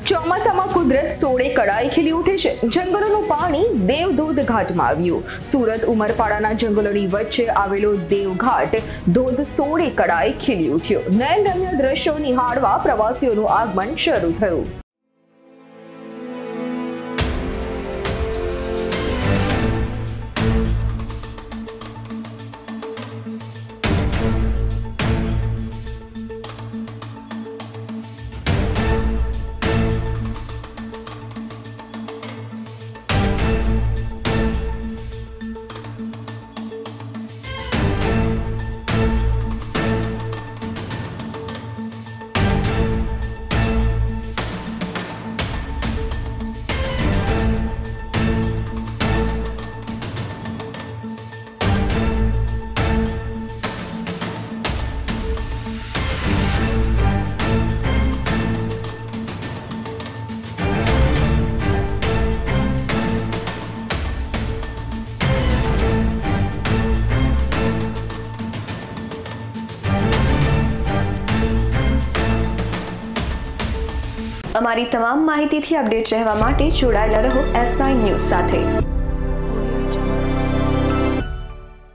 ચોમાસામાં કુદરત સોળે કળાએ ખીલી ઉઠે છે। જંગલોનું પાણી દેવધોધ ઘાટમાં આવ્યું। સુરત ઉમરપાડાના જંગલોની વચ્ચે આવેલો દેવઘાટ ધોધ સોળે કળાએ ખીલી ઉઠ્યો। નયનરમ્ય દ્રશ્યો નિહાળવા પ્રવાસીઓનું આગમન શરૂ થયું। અમારી તમામ માહિતીથી અપડેટ રહેવા માટે જોડાયેલા રહો S9 ન્યૂઝ સાથે।